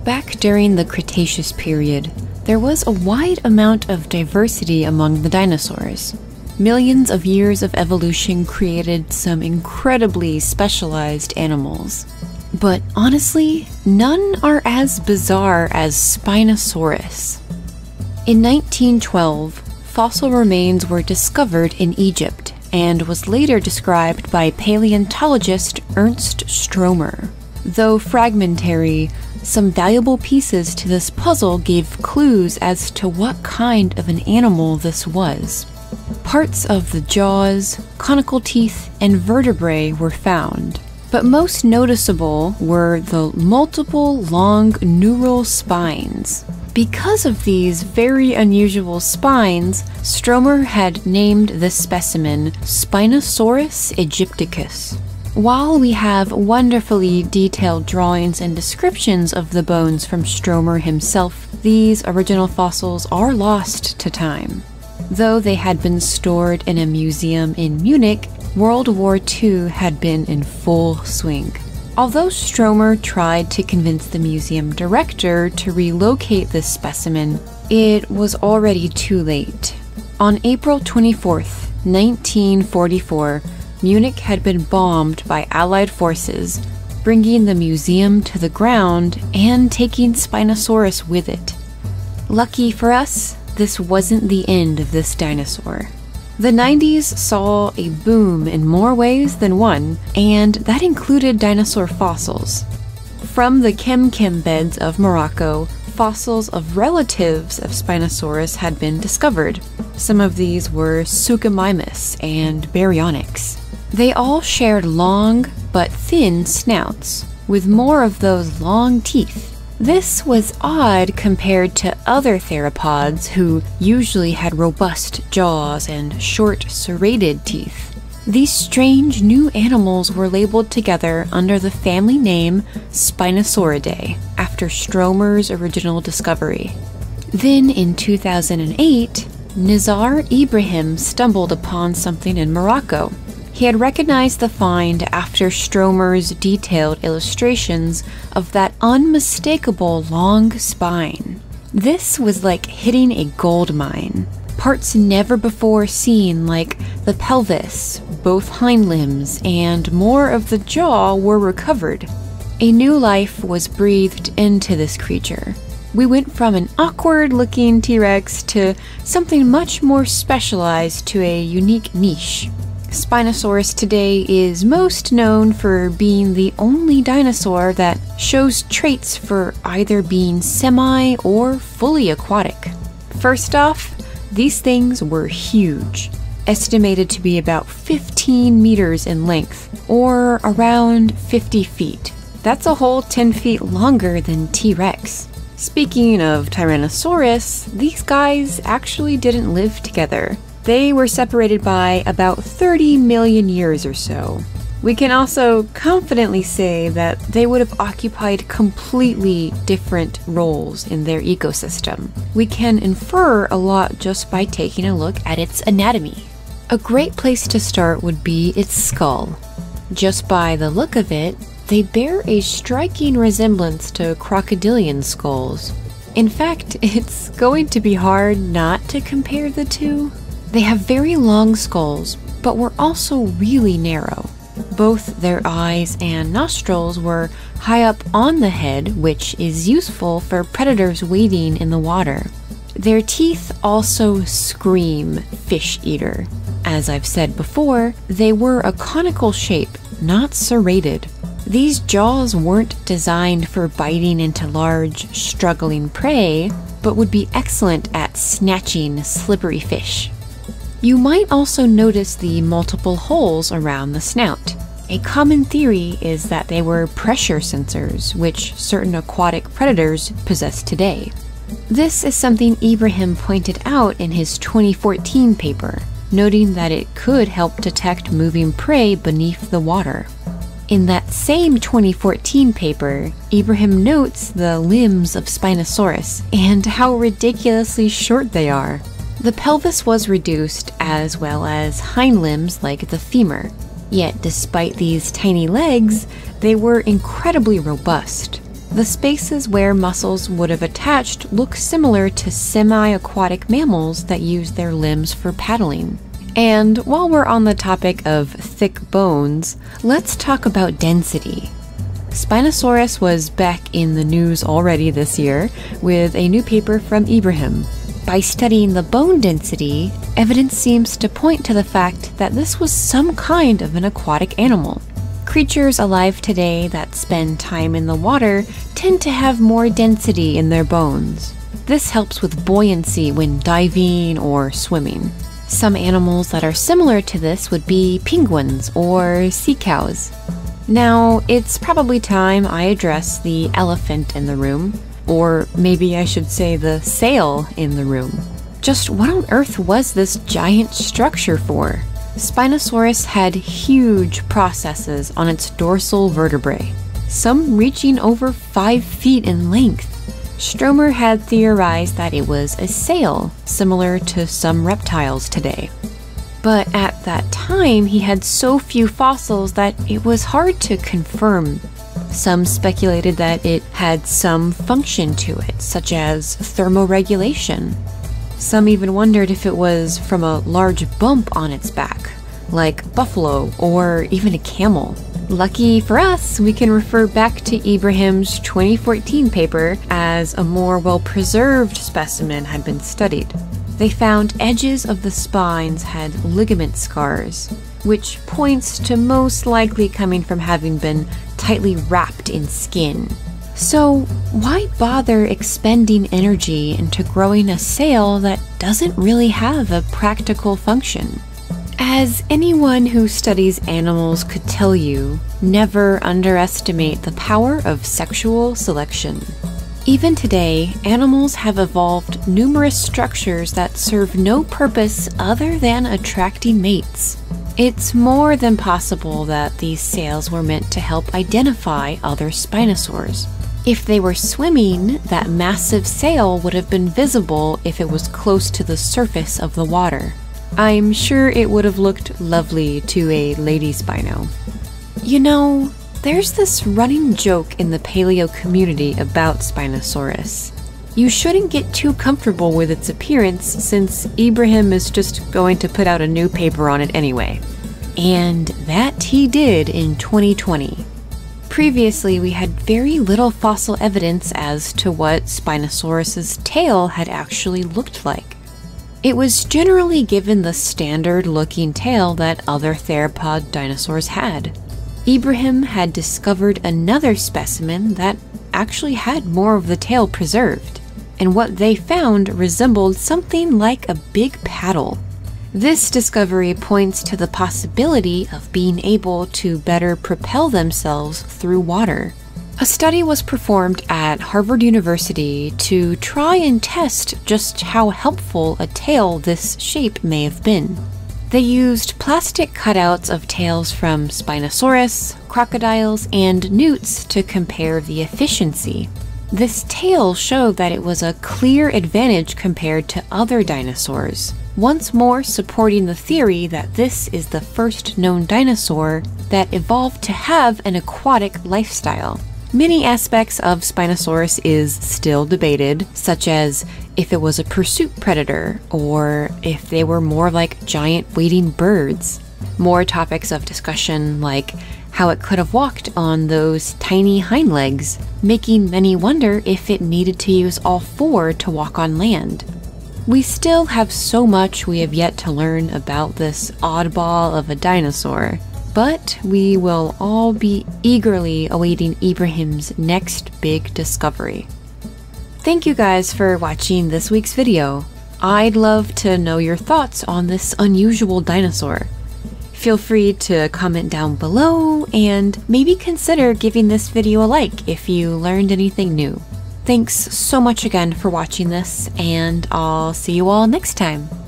Back during the Cretaceous period, there was a wide amount of diversity among the dinosaurs. Millions of years of evolution created some incredibly specialized animals. But honestly, none are as bizarre as Spinosaurus. In 1912, fossil remains were discovered in Egypt and was later described by paleontologist Ernst Stromer. Though fragmentary, some valuable pieces to this puzzle gave clues as to what kind of an animal this was. Parts of the jaws, conical teeth, and vertebrae were found, but most noticeable were the multiple long neural spines. Because of these very unusual spines, Stromer had named this specimen Spinosaurus aegypticus. While we have wonderfully detailed drawings and descriptions of the bones from Stromer himself, these original fossils are lost to time. Though they had been stored in a museum in Munich, World War II had been in full swing. Although Stromer tried to convince the museum director to relocate this specimen, it was already too late. On April 24th, 1944, Munich had been bombed by Allied forces, bringing the museum to the ground and taking Spinosaurus with it. Lucky for us, this wasn't the end of this dinosaur. The 90s saw a boom in more ways than one, and that included dinosaur fossils. From the Kem beds of Morocco, fossils of relatives of Spinosaurus had been discovered. Some of these were Suchomimus and Baryonyx. They all shared long but thin snouts, with more of those long teeth. This was odd compared to other theropods who usually had robust jaws and short serrated teeth. These strange new animals were labeled together under the family name Spinosauridae, after Stromer's original discovery. Then in 2008, Nizar Ibrahim stumbled upon something in Morocco. He had recognized the find after Stromer's detailed illustrations of that unmistakable long spine. This was like hitting a gold mine. Parts never before seen, like the pelvis, both hind limbs, and more of the jaw were recovered. A new life was breathed into this creature. We went from an awkward-looking T-Rex to something much more specialized to a unique niche. Spinosaurus today is most known for being the only dinosaur that shows traits for either being semi or fully aquatic. First off, these things were huge, estimated to be about 15 meters in length, or around 50 feet. That's a whole 10 feet longer than T-Rex. Speaking of Tyrannosaurus, these guys actually didn't live together. They were separated by about 30 million years or so. We can also confidently say that they would have occupied completely different roles in their ecosystem. We can infer a lot just by taking a look at its anatomy. A great place to start would be its skull. Just by the look of it, they bear a striking resemblance to crocodilian skulls. In fact, it's going to be hard not to compare the two. They have very long skulls, but were also really narrow. Both their eyes and nostrils were high up on the head, which is useful for predators wading in the water. Their teeth also scream fish eater. As I've said before, they were a conical shape, not serrated. These jaws weren't designed for biting into large, struggling prey, but would be excellent at snatching slippery fish. You might also notice the multiple holes around the snout. A common theory is that they were pressure sensors, which certain aquatic predators possess today. This is something Ibrahim pointed out in his 2014 paper, noting that it could help detect moving prey beneath the water. In that same 2014 paper, Ibrahim notes the limbs of Spinosaurus and how ridiculously short they are. The pelvis was reduced, as well as hind limbs like the femur. Yet despite these tiny legs, they were incredibly robust. The spaces where muscles would have attached look similar to semi-aquatic mammals that use their limbs for paddling. And while we're on the topic of thick bones, let's talk about density. Spinosaurus was back in the news already this year with a new paper from Ibrahim. By studying the bone density, evidence seems to point to the fact that this was some kind of an aquatic animal. Creatures alive today that spend time in the water tend to have more density in their bones. This helps with buoyancy when diving or swimming. Some animals that are similar to this would be penguins or sea cows. Now, it's probably time I address the elephant in the room, or maybe I should say the sail in the room. Just what on earth was this giant structure for? Spinosaurus had huge processes on its dorsal vertebrae, some reaching over 5 feet in length. Stromer had theorized that it was a sail, similar to some reptiles today. But at that time, he had so few fossils that it was hard to confirm. Some speculated that it had some function to it, such as thermoregulation. Some even wondered if it was from a large bump on its back, like buffalo or even a camel. Lucky for us, we can refer back to Ibrahim's 2014 paper as a more well-preserved specimen had been studied. They found edges of the spines had ligament scars, which points to most likely coming from having been tightly wrapped in skin. So why bother expending energy into growing a sail that doesn't really have a practical function? As anyone who studies animals could tell you, never underestimate the power of sexual selection. Even today, animals have evolved numerous structures that serve no purpose other than attracting mates. It's more than possible that these sails were meant to help identify other spinosaurs. If they were swimming, that massive sail would have been visible if it was close to the surface of the water. I'm sure it would have looked lovely to a lady Spino. You know, there's this running joke in the paleo community about Spinosaurus. You shouldn't get too comfortable with its appearance since Ibrahim is just going to put out a new paper on it anyway. And that he did in 2020. Previously, we had very little fossil evidence as to what Spinosaurus's tail had actually looked like. It was generally given the standard-looking tail that other theropod dinosaurs had. Ibrahim had discovered another specimen that actually had more of the tail preserved, and what they found resembled something like a big paddle. This discovery points to the possibility of being able to better propel themselves through water. A study was performed at Harvard University to try and test just how helpful a tail this shape may have been. They used plastic cutouts of tails from Spinosaurus, crocodiles, and newts to compare the efficiency. This tail showed that it was a clear advantage compared to other dinosaurs, once more supporting the theory that this is the first known dinosaur that evolved to have an aquatic lifestyle. Many aspects of Spinosaurus is still debated, such as if it was a pursuit predator, or if they were more like giant wading birds. More topics of discussion like how it could have walked on those tiny hind legs, making many wonder if it needed to use all 4 to walk on land. We still have so much we have yet to learn about this oddball of a dinosaur, but we will all be eagerly awaiting Ibrahim's next big discovery. Thank you guys for watching this week's video. I'd love to know your thoughts on this unusual dinosaur. Feel free to comment down below and maybe consider giving this video a like if you learned anything new. Thanks so much again for watching this, and I'll see you all next time.